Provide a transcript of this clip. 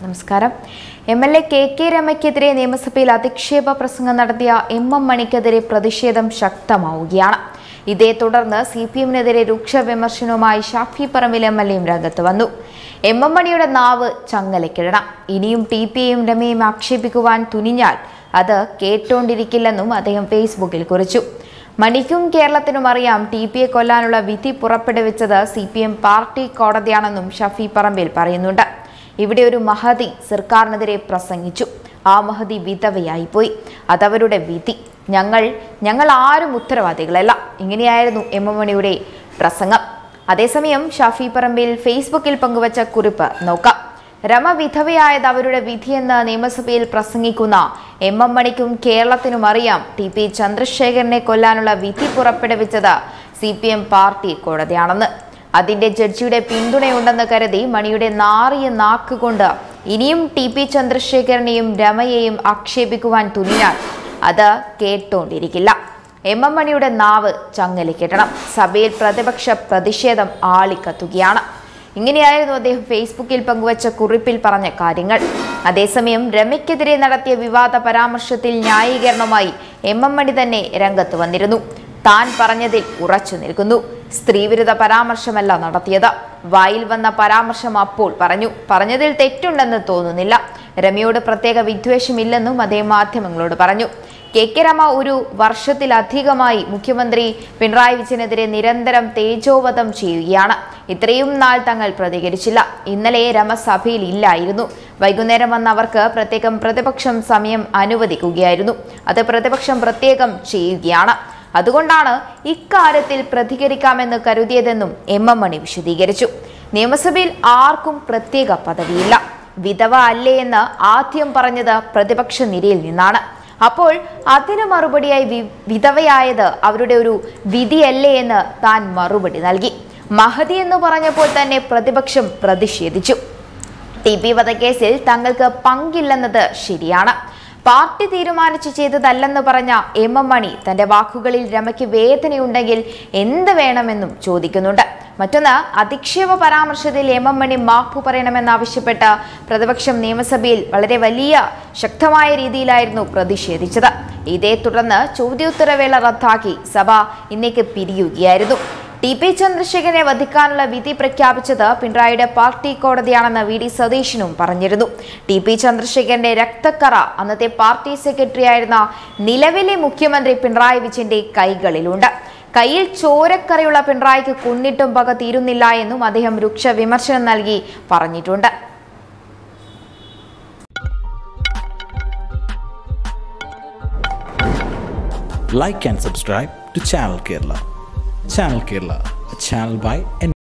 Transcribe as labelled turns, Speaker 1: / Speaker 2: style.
Speaker 1: നമസ്കാരം. MLA കkremaയ്ക്കെതിരെ നിയമസഭയിൽ അധിക്ഷേപ പ്രസംഗം നടത്തിയ മണിക്കെതിരെ പ്രതിഷേധം ശക്തമാവുകയാണ്. ഇതേ തുടർന്ന് CPMനെതിരെ രൂക്ഷ വിമർശനവുമായി ഷാഫി പറമ്പിൽ MLAയും രംഗത്ത് വന്നു. മണിയുടെ നാവ് ചങ്ങലക്കിടണം. ഇനിയും TPയും രമയും ആക്ഷേപിക്കുവാൻ തുനിഞ്ഞാൽ അത് കേട്ടോണ്ടിരിക്കില്ലെന്നും അദ്ദേഹം ഫേസ്ബുക്കിൽ കുറിച്ചു. മണിക്കും കേരളത്തിനും അറിയാം TPയെ കൊല്ലാനുള്ള വിധി പുറപ്പെടുവിച്ചത് CPM പാർട്ടി കോടതിയാണെന്നും ഷാഫി പറമ്പിൽ പറയുന്നുണ്ട്. ഇവിടെ ഒരു മഹതി സർക്കാരിനെതിരെ പ്രസംഗിച്ചു. ആ മഹതി വിധവയായിപ്പോയി. അതവരുടെ വിധി. ഞങ്ങൾ ആരും ഉത്തരവാദികളല്ല. ഇങ്ങനെയായിരുന്നു മണിയുടെ പ്രസംഗം. അതേസമയം ഷാഫി പറമ്പിൽ ഫേസ്ബുക്കിൽ പങ്കുവച്ച കുറിപ്പ് നോക്കാം. രമ വിധവയായത് അവരുടെ വിധിയെന്ന് നിയമസഭയിൽ പ്രസംഗിക്കുന്ന മണിക്കും കേരളത്തിനും അറിയാം TP ചന്ദ്രശേഖരനെ കൊല്ലാനുള്ള വിധി പുറപ്പെടുവിച്ചത് CPM പാർട്ടി കോടതിയാണെന്ന്. അതിന്റെ ജഡ്ജിയുടെ പിന്തുണയുണ്ടെന്ന് കരുതി മണിയുടെ നാറിയ നാക്കുകൊണ്ട് ഇനിയും TP ചന്ദ്രശേഖരനെയും രമയെയും ആക്ഷേപിക്കുവാൻ തുനിഞ്ഞാൽ അത് കേട്ടോണ്ടിരിക്കില്ല. മണിയുടെ നാവ് ചങ്ങലക്കിടണം. സഭയിൽ പ്രതിപക്ഷ പ്രതിഷേധം ആളിക്കത്തുകയാണ്. ഇങ്ങനെയായിരുന്നു അദ്ദേഹം ഫേസ്ബുക്കിൽ പങ്കുവച്ച കുറിപ്പിൽ പറഞ്ഞ കാര്യങ്ങൾ. അതേസമയം രമയ്ക്കെതിരെ നടത്തിയ വിവാദ പരാമർശത്തിൽ ന്യായീകരണമായി മണി തന്നെ രംഗത്ത് വന്നിരുന്നു. താൻ പറഞ്ഞതിൽ ഉറച്ചു നിൽക്കുന്നു. സ്ത്രീവിരുദ്ധ പരാമർശമല്ല നടത്തിയത്. വായിൽ വന്ന പരാമർശം അപ്പോൾ പറഞ്ഞതിൽ തെറ്റുണ്ടെന്ന് തോന്നുന്നില്ല. രമയോട് പ്രത്യേക വിദ്വേഷമില്ലെന്നും അദ്ദേഹം മാധ്യമങ്ങളോട് പറഞ്ഞു. കkrema ഒരു വർഷത്തിലധികമായി മുഖ്യമന്ത്രി പിണറായി വിജയനെതിരെ നിരന്തരം തേജോവധം ചെയ്യുകയാണ്. ഇത്രയും നാൾ തങ്ങൾ പ്രതികരിച്ചില്ല. ഇന്നലെ രമ സഭയിൽ ഇല്ലായിരുന്നു. വൈകുന്നേരം വന്ന് അവർക്ക് പ്രത്യേകം പ്രതിപക്ഷം സമയം അനുവദിക്കുകയായിരുന്നു. അത് പ്രതിപക്ഷം പ്രത്യേകം ചെയ്യുകയാണ്. അതുകൊണ്ടാണ് ഇക്കാര്യത്തിൽ പ്രതികരിക്കാമെന്ന് കരുതിയതെന്നും മണി വിശദീകരിച്ചു. നിയമസഭയിൽ ആർക്കും പ്രത്യേക പദവിയില്ല. വിധവ അല്ലേ എന്ന് ആദ്യം പറഞ്ഞത് പ്രതിപക്ഷ നിരയിൽ നിന്നാണ്. അപ്പോൾ അതിന് മറുപടിയായി വിധവയായത് അവരുടെ ഒരു വിധിയല്ലേ എന്ന് താൻ മറുപടി നൽകി. മഹതി എന്ന് പറഞ്ഞപ്പോൾ തന്നെ പ്രതിപക്ഷം പ്രതിഷേധിച്ചു. TP വധക്കേസിൽ തങ്ങൾക്ക് പങ്കില്ലെന്നത് ശരിയാണ്. പാർട്ടി തീരുമാനിച്ചു ചെയ്തതല്ലെന്ന് പറഞ്ഞ മണി തന്റെ വാക്കുകളിൽ രമയ്ക്ക് വേദനയുണ്ടെങ്കിൽ എന്ത് വേണമെന്നും ചോദിക്കുന്നുണ്ട്. മറ്റൊന്ന്, അധിക്ഷേപ പരാമർശത്തിൽ മണി മാപ്പു പറയണമെന്നാവശ്യപ്പെട്ട് പ്രതിപക്ഷം നിയമസഭയിൽ വളരെ വലിയ ശക്തമായ രീതിയിലായിരുന്നു പ്രതിഷേധിച്ചത്. ഇതേ തുടർന്ന് ചോദ്യോത്തരവേള റദ്ദാക്കി സഭ ഇന്നേക്ക് പിരിയുകയായിരുന്നു. TP ചന്ദ്രശേഖരനെ വധിക്കാനുള്ള വിധി പ്രഖ്യാപിച്ചത് പിണറായിയുടെ പാർട്ടി കോടതിയാണെന്ന് VD സതീശനും പറഞ്ഞിരുന്നു. TP ചന്ദ്രശേഖരന്റെ രക്തക്കറ അന്നത്തെ പാർട്ടി സെക്രട്ടറി ആയിരുന്ന നിലവിലെ മുഖ്യമന്ത്രി പിണറായി വിജയന്റെ കൈകളിലുണ്ട്. കയ്യിൽ ചോരക്കറയുള്ള പിണറായിക്ക് കൊന്നിട്ടും പക തീരുന്നില്ല എന്നും അദ്ദേഹം രൂക്ഷ വിമർശനം നൽകി പറഞ്ഞിട്ടുണ്ട്.
Speaker 2: Like and subscribe to Channel Kerala. Channel Kerala, a channel by